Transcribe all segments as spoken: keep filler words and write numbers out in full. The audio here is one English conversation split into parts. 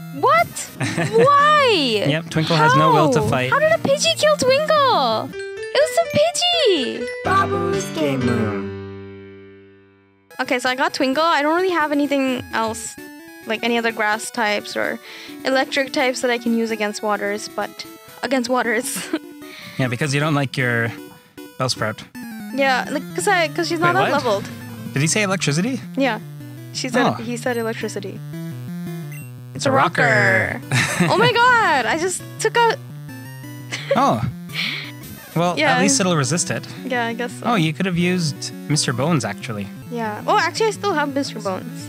What? Why? Yep, Twinkle How? has no will to fight. How did a Pidgey kill Twinkle? It was a Pidgey. Babu's Game Room. Okay, so I got Twinkle. I don't really have anything else, like any other grass types or electric types that I can use against waters, but against waters. Yeah, because you don't like your Bellsprout. Yeah, like cause I, cause she's not Wait, that what? leveled. Did he say electricity? Yeah, she said Oh. he said electricity. It's a rocker. Oh my god! I just took out. Oh. Well, Yeah. at least it'll resist it. Yeah, I guess so. Oh, you could have used Mister Bones, actually. Yeah. Oh, actually, I still have Mister Bones.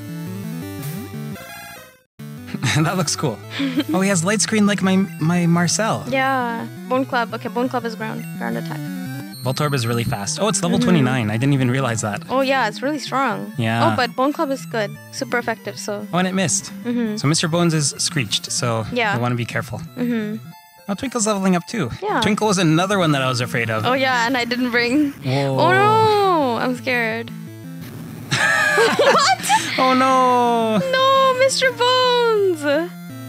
That looks cool. Oh, he has light screen like my my Marcel. Yeah. Bone Club. Okay, Bone Club is ground ground attack. Voltorb is really fast. Oh, it's level Mhm. twenty-nine. I didn't even realize that. Oh yeah, it's really strong. Yeah. Oh, but Bone Club is good. Super effective. So. Oh, and it missed. Mhm. So Mister Bones is screeched, so Yeah. you want to be careful. Mhm. Oh, Twinkle's leveling up too. Yeah. Twinkle was another one that I was afraid of. Oh yeah, and I didn't bring. Whoa. Oh no! I'm scared. What? Oh no! No, Mister Bones.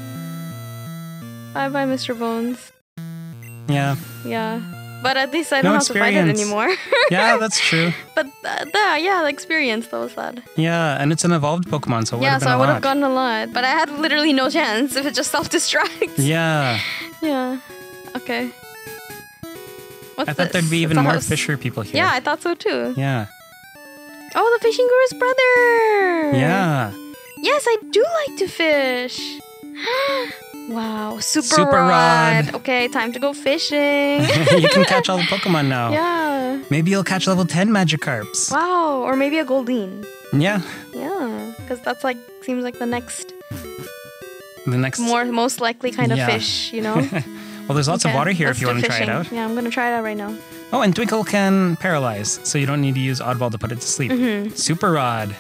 Bye bye, Mister Bones. Yeah. Yeah. But at least I No don't have to fight it experience. anymore. Yeah, that's true. But uh, the, yeah, the experience, that was sad. Yeah, and it's an evolved Pokemon, so it would Yeah, have been so I a would have lot. gotten a lot. But I had literally no chance if it just self-destructs. Yeah. Yeah. Okay. What's I thought this? there'd be It's even a more house. fisher people here. Yeah, I thought so too. Yeah. Oh, the fishing guru's brother! Yeah. Yes, I do like to fish. Wow, super, Super rod. rod. Okay, time to go fishing. You can catch all the Pokemon now. Yeah. Maybe you'll catch level ten Magikarps. Wow, or maybe a Goldeen. Yeah. Yeah, because that's like seems like the next The next. more most likely kind of Yeah. fish, you know. Well, there's lots of Okay, water here let's if you do want to try it fishing. out. Yeah, I'm gonna try it out right now. Oh, and Twinkle can paralyze, so you don't need to use Oddball to put it to sleep. Mhm. Super Rod.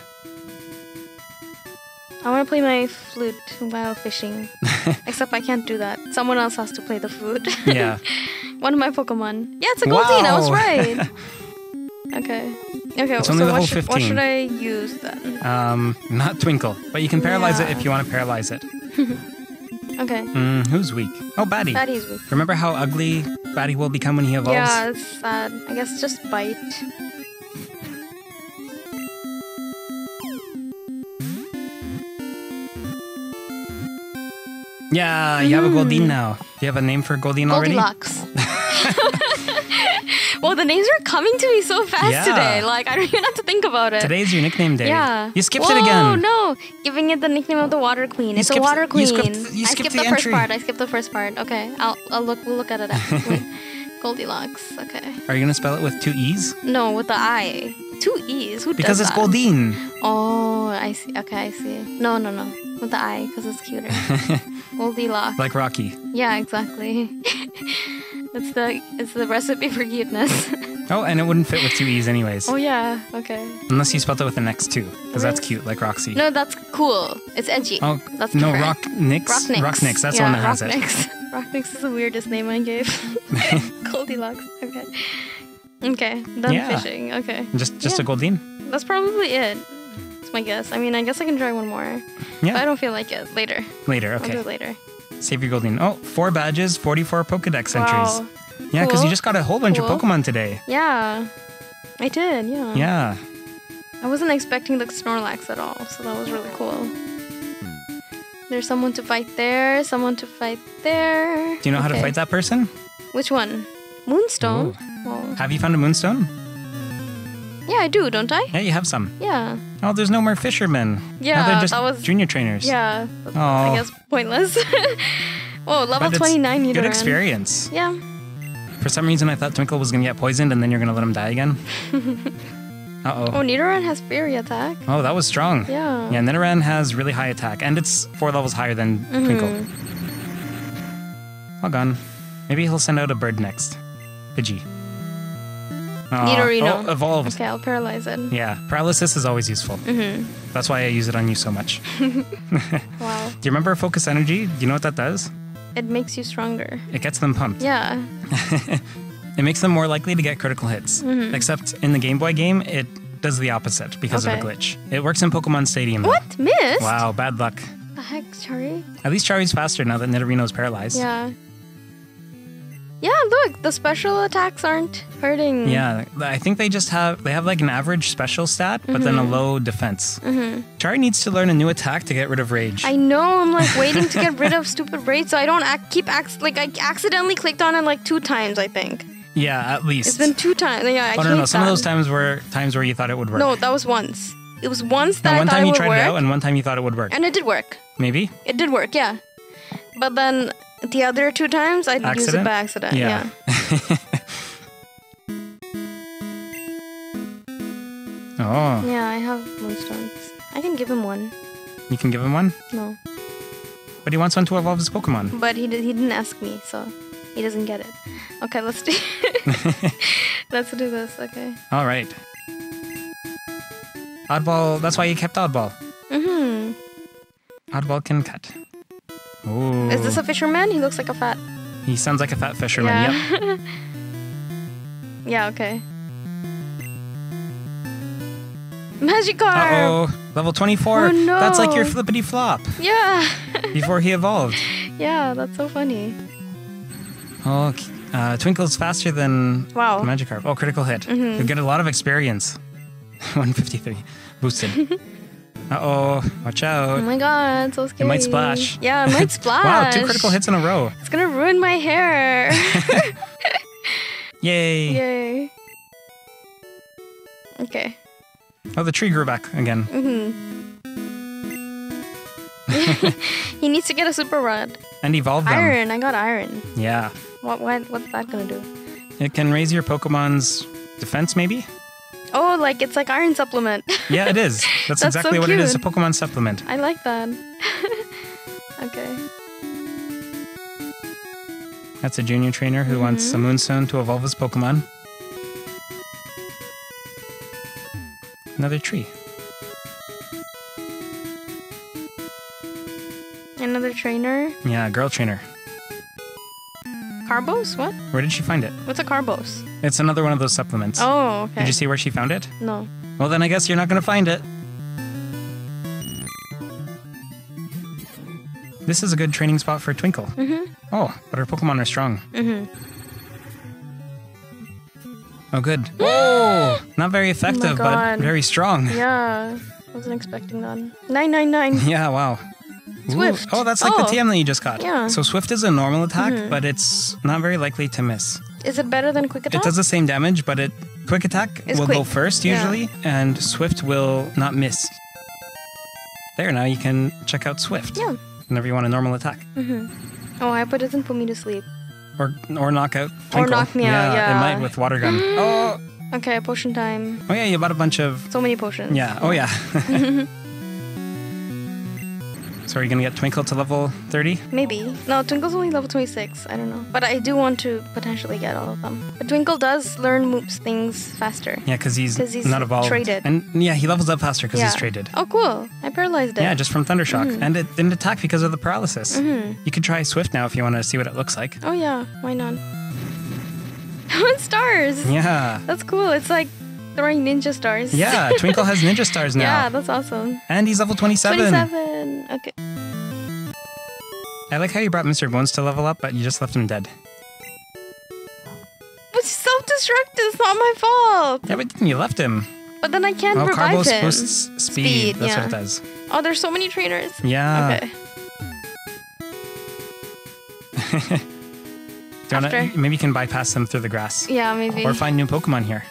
I want to play my flute while fishing. Except I can't do that. Someone else has to play the flute. Yeah. One of my Pokemon. Yeah, it's a Goldeen. I was Wow. right. Okay. Okay. It's so only level what, should, what fifteen. should I use then? Um, not Twinkle, but you can paralyze it Yeah. if you want to paralyze it. Okay. Mm, who's weak? Oh, Batty. Batty's weak. Remember how ugly Batty will become when he evolves? Yeah, it's sad. I guess just bite. Yeah, you have a Goldeen Mm. now. Do you have a name for Goldeen already? Goldilocks. Well, the names are coming to me so fast Yeah. today. Like, I don't even have to think about it. Today's your nickname day. Yeah. You skipped Whoa, it again. no. Giving it the nickname of the Water Queen. You it's a skipped- Water you Queen. skipped- you I skipped skipped the the, first entry. part. I skipped the first part. Okay. I'll, I'll look. We'll look at it after. Wait. Goldilocks. Okay. Are you going to spell it with two E's? No, with the I. Two E's. Who Because does it's that? Goldeen. Oh, I see. Okay, I see. No, no, no. With the I, because it's cuter. Goldilocks. Like Rocky. Yeah, exactly. It's the it's the recipe for cuteness. Oh, and it wouldn't fit with two E's anyways. Oh yeah. Okay. Unless you spelled it with an X too. Because that's cute, like Roxy. No, that's cool. It's edgy. Oh, That's no, different. Rock Nix? Rocknix. Rocknix, that's yeah, the one that has it. Rocknix. Rocknix is the weirdest name I gave. Goldilocks. Okay. Okay. Done Yeah. fishing. Okay. Just just Yeah. a Goldeen? That's probably it. That's my guess. I mean, I guess I can try one more. Yeah. But I don't feel like it. Later. Later, I'll do okay. it later. Save your Goldeen. Oh, four badges, forty-four Pokedex Wow. entries. Yeah, because Cool. you just got a whole bunch Cool. of Pokemon today. Yeah. I did. Yeah. Yeah. I wasn't expecting the Snorlax at all, so that was really cool. There's someone to fight there, someone to fight there. Do you know how to Okay. fight that person? Which one? Moonstone? Oh. Have you found a Moonstone? Yeah, I do, don't I? Yeah, you have some. Yeah. Oh, there's no more fishermen. Yeah, now they're just that was- junior trainers. Yeah. That's, Oh. I guess pointless. Oh, level But it's twenty-nine Nidoran. good experience. Yeah. For some reason, I thought Twinkle was going to get poisoned and then you're going to let him die again. Uh-oh. Oh, Nidoran has Fairy Attack. Oh, that was strong. Yeah. Yeah, Nidoran has really high attack, and it's four levels higher than Mhm. Twinkle. All gone. Maybe he'll send out a bird next. Pidgey. Aw. Nidorino. Oh, evolved. Okay, I'll paralyze it. Yeah, paralysis is always useful. Mm-hmm. That's why I use it on you so much. Do Wow. you remember Focus Energy? Do you know what that does? It makes you stronger. It gets them pumped. Yeah. It makes them more likely to get critical hits. Mhm. Except in the Game Boy game, it does the opposite because of Okay. a glitch. It works in Pokemon Stadium. though. What? Missed? Wow, bad luck. The the heck, Chari? At least Chari's faster now that Nidorino's paralyzed. Yeah. Yeah, look, the special attacks aren't hurting. Yeah, I think they just have they have like an average special stat, but mm-hmm. then a low defense. Mm-hmm. Chari needs to learn a new attack to get rid of rage. I know. I'm like waiting to get rid of stupid rage, so I don't ac- keep ac- like I accidentally clicked on it like two times. I think. Yeah, at least. It's been two times. Yeah, I oh hate no, no. Some that. of those times were times where you thought it would work. No, that was once. It was once that no, I one thought time it you would tried work, it out, and one time you thought it would work. and it did work. Maybe. It did work, yeah. But then the other two times I accident? used it by accident. Yeah. yeah. Oh. Yeah, I have moonstones. I can give him one. You can give him one? No. But he wants one to evolve his Pokemon. But he did, he didn't ask me, so he doesn't get it. Okay, let's do Let's do this, okay. All right. Oddball, that's why you kept Oddball. Mm-hmm. Oddball can cut. Ooh. Is this a fisherman? He looks like a fat... He sounds like a fat fisherman, yeah. yep. Yeah, okay. Magikarp! Uh-oh. Level twenty-four. Oh, no. That's like your flippity flop. Yeah. Before he evolved. Yeah, that's so funny. Oh, uh, Twinkle's faster than Wow. Magikarp. Oh, critical hit. Mm-hmm. You'll get a lot of experience. one fifty-three. Boosted. Uh-oh. Watch out. Oh my god, so scary. It might splash. Yeah, it might splash. Wow, two critical hits in a row. It's gonna ruin my hair. Yay. Yay. Okay. Oh, the tree grew back again. Mm-hmm. He needs to get a super rod. And evolve them. Iron, I got iron. Yeah. What? What? What's that gonna do? It can raise your Pokemon's defense, maybe? Oh, like it's like iron supplement. Yeah, it is. That's, That's exactly so what it is, a cute. Pokemon supplement. I like that. Okay. That's a junior trainer who mm-hmm. wants a Moonstone to evolve his Pokemon. Another tree. Another trainer. Yeah, girl trainer. Carbos? What? Where did she find it? What's a Carbos? It's another one of those supplements. Oh, okay. Did you see where she found it? No. Well, then I guess you're not going to find it. This is a good training spot for Twinkle. Mm-hmm. Oh, but her Pokemon are strong. Mm-hmm. Oh, good. Oh, not very effective, Oh but very strong. Yeah, wasn't expecting that. nine nine nine. Yeah, wow. Swift. Ooh. Oh, that's like oh. the T M that you just got. Yeah. So Swift is a normal attack, Mm-hmm. but it's not very likely to miss. Is it better than Quick Attack? It does the same damage, but it Quick Attack It's will quick. go first usually, Yeah. and Swift will not miss. There, now you can check out Swift. Yeah. Whenever you want a normal attack. Mm-hmm. Oh, I hope it doesn't put me to sleep. Or or knock out Or Twinkle. knock me out, yeah. It might with Water Gun. oh, Okay, potion time. oh yeah, you bought a bunch of... So many potions. Yeah, oh yeah. So are you going to get Twinkle to level thirty? Maybe. No, Twinkle's only level twenty-six. I don't know. But I do want to potentially get all of them. But Twinkle does learn moves things faster. Yeah, because he's, 'Cause he's not evolved. traded. And yeah, he levels up faster because Yeah. he's traded. Oh, cool. I paralyzed it. Yeah, just from Thundershock. Mhm. And it didn't attack because of the paralysis. Mhm. You could try Swift now if you want to see what it looks like. Oh, yeah. Why not? Stars. Yeah. That's cool. It's like throwing ninja stars. Yeah, Twinkle has ninja stars now. Yeah, that's awesome. And he's level twenty-seven. twenty-seven. Okay. I like how you brought Mister Bones to level up, but you just left him dead. But self-destruct is not my fault. Yeah, but you left him. But then I can't Oh, revive Carbos him. boosts speed. Speed, That's yeah. what it does. Oh, there's so many trainers. Yeah. Okay. Do you wanna- After. maybe you can bypass them through the grass. Yeah, maybe. Or find new Pokemon here.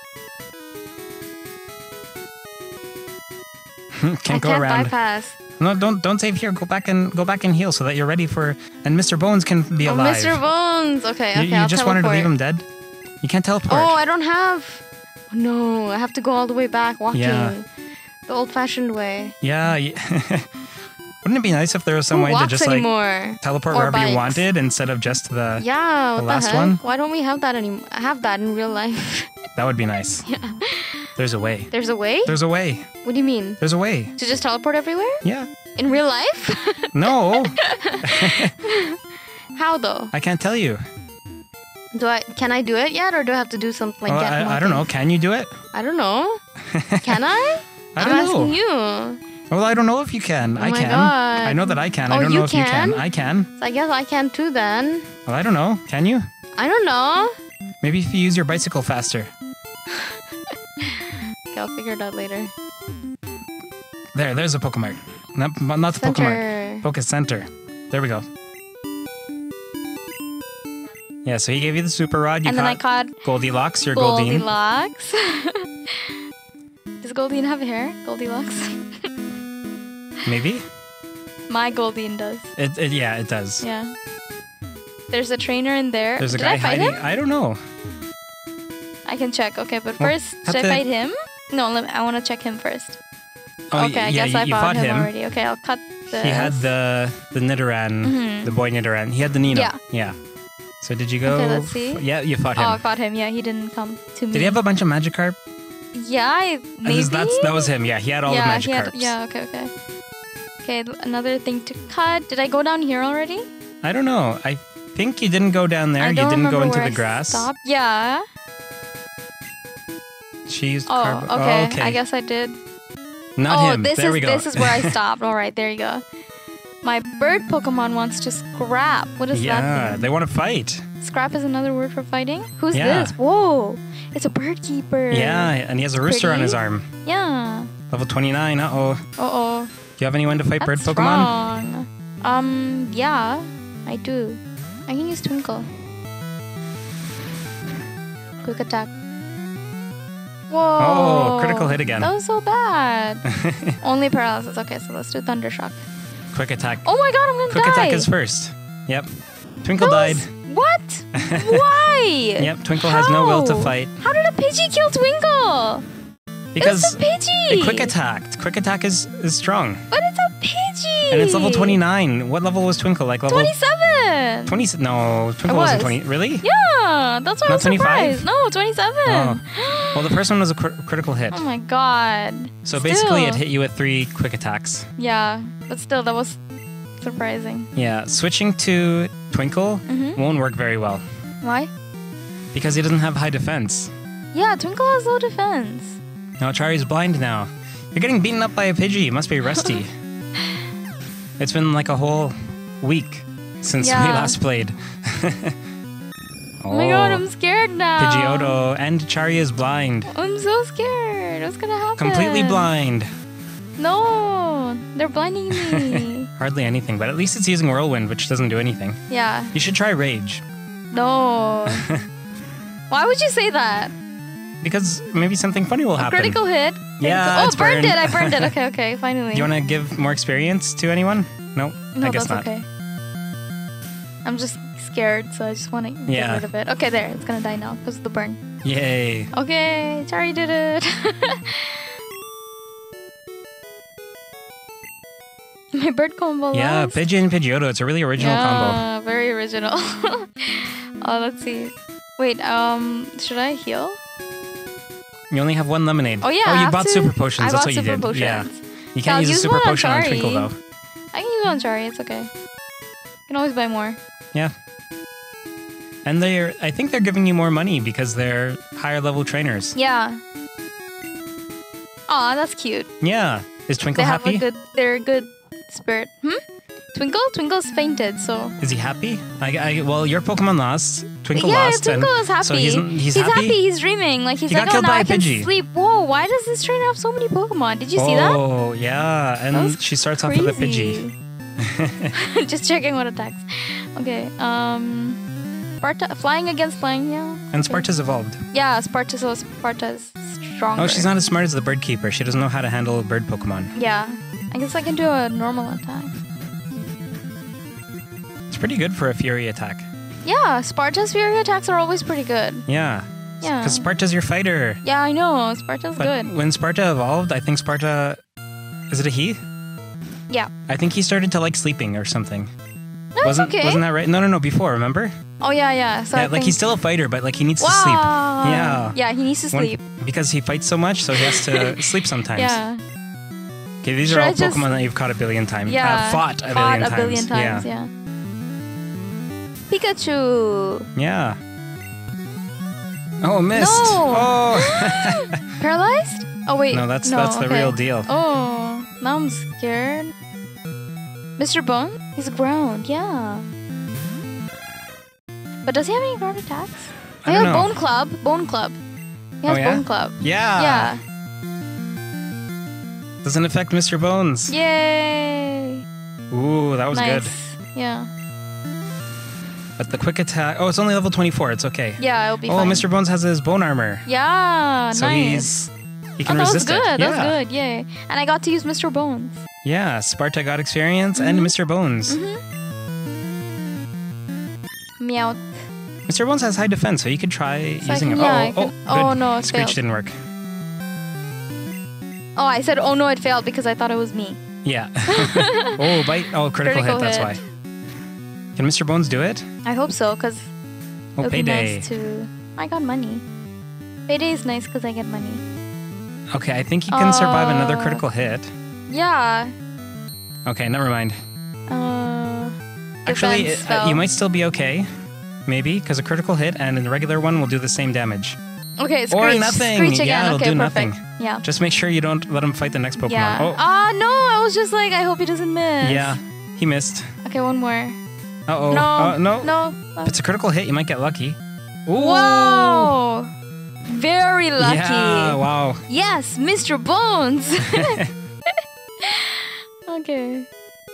can't I go can't around. bypass. No, don't don't save here. Go back and go back and heal so that you're ready for. And Mister Bones can be Oh, alive. Mister Bones. Okay, okay. You, you I'll just teleport. wanted to leave him dead. You can't teleport. Oh, I don't have. Oh, no, I have to go all the way back walking. Yeah. The old-fashioned way. Yeah. y- Wouldn't it be nice if there was some Who way walks to just like anymore? teleport Or wherever bikes. you wanted instead of just the? Yeah, what the the, last heck? one? Why don't we have that anymore? Have that in real life? That would be nice. Yeah. There's a way. There's a way? There's a way. What do you mean? There's a way. To just teleport everywhere? Yeah. In real life? No, How though? I can't tell you. Do I? Can I do it yet, or do I have to do something? Like Oh, get I, more I don't know. things? Can you do it? I don't know. Can I? I I'm don't know. asking you. Well, I don't know if you can. Oh I my can. God. I know that I can. Oh, I don't you know if you can? can. I can. So I guess I can too then. Well, I don't know. Can you? I don't know. Maybe if you use your bicycle faster. Okay, I'll figure it out later. There, there's a Pokemart. Not, not the Pokemart. Center. Poke Center. There we go. Yeah, so he gave you the super rod. You And then I caught caught Goldilocks, your Goldine. Goldilocks. Does Goldine have hair? Goldilocks? Maybe? My Goldine does. It, it, yeah, it does. Yeah. There's a trainer in there. There's a Did guy I fight hiding. him? I don't know. I can check. Okay, but Well, first, have should to- I fight him? No, let me, I want to check him first. Oh, okay, I yeah, guess you, I you fought fought him, him. already. Okay, I'll cut this. He had the the Nidoran, Mhm. the boy Nidoran. He had the Nino. Yeah. Yeah. So did you go? Okay, let's see. Yeah, you fought Oh, him. I fought him. Yeah, he didn't come to me. Did he have a bunch of Magikarp? Yeah, I, And maybe. this- That's, that was him. Yeah, he had all yeah, the he had, Magikarps. yeah, okay, okay. Okay, l- another thing to cut. Did I go down here already? I don't know. I think you didn't go down there. I You don't didn't go remember into where the I grass. stopped. Yeah. She used Oh, carb- okay. Oh, okay. I guess I did. Not oh, him. this there is we go. this is where I stopped. All right, there you go. My bird Pokemon wants to scrap. What is yeah, that thing? they want to fight. Scrap is another word for fighting? Who's Yeah. this? Whoa! It's a bird keeper. Yeah, and he has a rooster on Pretty. his arm. Yeah. Level twenty-nine. Uh-oh. Uh-oh. Do you have anyone to fight bird That's Pokemon? strong. Um, yeah, I do. I can use Twinkle. Quick attack. Whoa! Oh, critical hit again. That was so bad. Only paralysis. Okay, so let's do Thunder Shock. Quick attack. Oh my god, I'm gonna Quick die! attack is first. Yep. Twinkle That died. was- What? Why? Yep, Twinkle has no will to How? fight. How did a Pidgey kill Twinkle? Because it's a Pidgey! it quick attacked. Quick attack is, is strong. But it's a Pidgey! And it's level twenty-nine. What level was Twinkle? Like level twenty-seven! twenty? No, Twinkle It wasn't was. twenty. Really? Yeah, that's why I Not was twenty-five? surprised. No, twenty-seven. Oh. Well, the first one was a cr- critical hit. Oh my god. So basically, it Still. hit you with three quick attacks. Yeah, but still, that was surprising. Yeah, switching to Twinkle Mhm. won't work very well Why? because he doesn't have high defense. Yeah, Twinkle has low defense. No, Chari's blind now. You're getting beaten up by a Pidgey. You must be rusty. It's been like a whole week since we Yeah. last played. Oh my god, I'm scared now. Pidgeotto and Chari is blind. I'm so scared. What's gonna happen? Completely blind. No, they're blinding me. Hardly anything, but at least it's using Whirlwind, which doesn't do anything. Yeah. You should try Rage. No. Why would you say that? Because maybe something funny will A happen. critical hit? Yeah, Oh, it's burned burned. it. I burned it. Okay, okay. Finally. Do you want to give more experience to anyone? No, No, I guess that's not. okay. I'm just scared, so I just want to Yeah. get rid of it. Okay, there. It's gonna die now because of the burn. Yay. Okay, Chari did it. My bird combo. Yeah, lost. Pidgey and Pidgeotto. It's a really original combo. Yeah, very original. Oh, let's see. Wait, um, should I heal? You only have one lemonade. Oh yeah. Oh, I you have bought to- super potions. I That's bought what you super did. potions. Yeah. You I'll can't use a use super one on potion on Chari. Twinkle though. I can use it on Chari. It's okay. You can always buy more. Yeah. And they're I think they're giving you more money because they're higher level trainers. Yeah. Aw, that's cute. Yeah. Is Twinkle They have happy? a good. They're a good spirit. Hmm. Twinkle? Twinkle's fainted, so. Is he happy? I, I well, your Pokemon lost. Twinkle yeah, lost. Twinkle and is happy. So he's he's, he's happy. He's dreaming. Like he's He like, got oh, killed now by I a can Pidgey. sleep. Whoa! Why does this trainer have so many Pokemon? Did you see that? Oh yeah, That and was she starts off with a Pidgey. Crazy. Just checking what attacks. Okay. Um. Sparta flying against flying. Yeah. And Sparta's evolved. Yeah, Sparta. So Sparta's stronger. Oh, she's not as smart as the bird keeper. She doesn't know how to handle bird Pokemon. Yeah. I guess I can do a normal attack. It's pretty good for a Fury attack. Yeah, Sparta's fury attacks are always pretty good. Yeah. Yeah. Because Sparta's your fighter. Yeah, I know. Sparta's But good. when Sparta evolved, I think Sparta... Is it a he? Yeah. I think he started to like sleeping or something. No, wasn't it's okay. Wasn't that right? No, no, no, before, remember? Oh, yeah, yeah. So yeah, I like think... he's still a fighter, but like he needs wow. to sleep. Yeah. Yeah, he needs to When- sleep. because he fights so much, so he has to sleep sometimes. Yeah. Okay, these Should are all I just- Pokemon that you've caught a billion times. Yeah. Uh, fought a Fought billion a times. billion times, Yeah. yeah. Pikachu! Yeah. Oh, missed. No. Oh. Paralyzed? Oh, wait. no, that's that's the okay. real deal. Oh. Now I'm scared. Mister Bone? He's ground, yeah. But does he have any ground attacks? I I don't have know. Bone Club. Bone Club. He has Oh, yeah? Bone Club. Yeah. Yeah. Doesn't affect Mister Bones. Yay. Ooh, that was nice. good. Yeah. But the quick attack. Oh, it's only level twenty-four. It's okay. Yeah, it'll be Oh, fine. Mister Bones has his bone armor. Yeah, So nice. he's he can oh, that was resist good. it. That yeah. was good. Yay. And I got to use Mister Bones. Yeah, Sparta got experience Mm-hmm. and Mister Bones. Meow. Mister Bones has high defense, so you could try So I using can- it. yeah, oh, I can- oh, oh, good. no, it Screech failed. didn't work. Oh, I said, oh no, it failed because I thought it was me. Yeah. oh, bite. Oh, critical, Critical hit. That's hit. why. Can Mister Bones do it? I hope so, because Oh, it would be payday. nice to... I got money. Payday is nice because I get money. Okay, I think he can survive another Uh, critical hit. Yeah. Okay, never mind. Uh, Actually, defense, uh, though. you might still be okay. Maybe, because a critical hit and a regular one will do the same damage. Okay, Screech. Or nothing. Screech Yeah, again. it'll okay, do perfect. nothing. Yeah. Just make sure you don't let him fight the next Pokemon. Yeah. Oh, Ah, no, I was just like, I hope he doesn't miss. yeah. He missed. Okay, one more. Uh-oh. No. Uh, no. No. If it's a critical hit, you might get lucky. Ooh. Whoa! Very lucky. Yeah, wow. Yes, Mister Bones. Okay.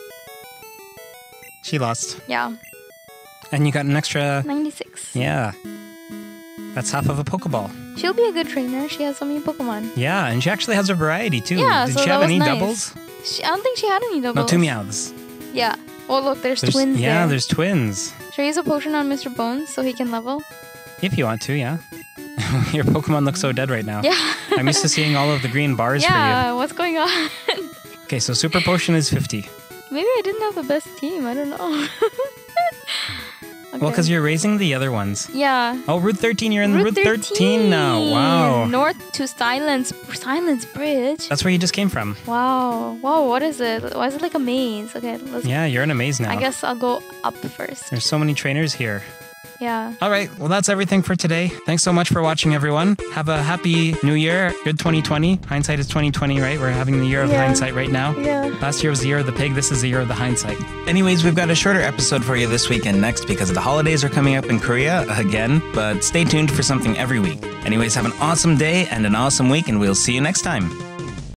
She lost. Yeah. And you got an extra... ninety-six. Yeah. That's half of a Pokeball. She'll be a good trainer. She has so many Pokemon. Yeah, and she actually has a variety, too. Yeah, Did so she that have was any nice. doubles? She, I don't think she had any No, doubles. two Meowths. Yeah. Oh, look, there's, There's- twins Yeah, there. there's twins. Should I use a potion on Mister Bones so he can level? If you want to, yeah. Your Pokemon looks so dead right now. Yeah. I'm used to seeing all of the green bars Yeah, what's going on? for you. Okay, so Super Potion is fifty. Maybe I didn't have the best team. I don't know. Okay. Well, because you're raising the other ones. Yeah. Oh, Route thirteen, you're in Route, thirteen now. Wow. North to Silence Silence Bridge. That's where you just came from. Wow. Wow, what is it? Why is it like a maze? Okay, let's Yeah, you're in a maze now. I guess I'll go up first. There's so many trainers here. Yeah. All right, well, that's everything for today. Thanks so much for watching, everyone. Have a happy new year. Good twenty twenty. Hindsight is twenty twenty, right? We're having the year of Yeah. hindsight right now. Yeah. Last year was the year of the pig. This is the year of the hindsight. Anyways, we've got a shorter episode for you this week and next because the holidays are coming up in Korea again, but stay tuned for something every week. Anyways, have an awesome day and an awesome week, and we'll see you next time.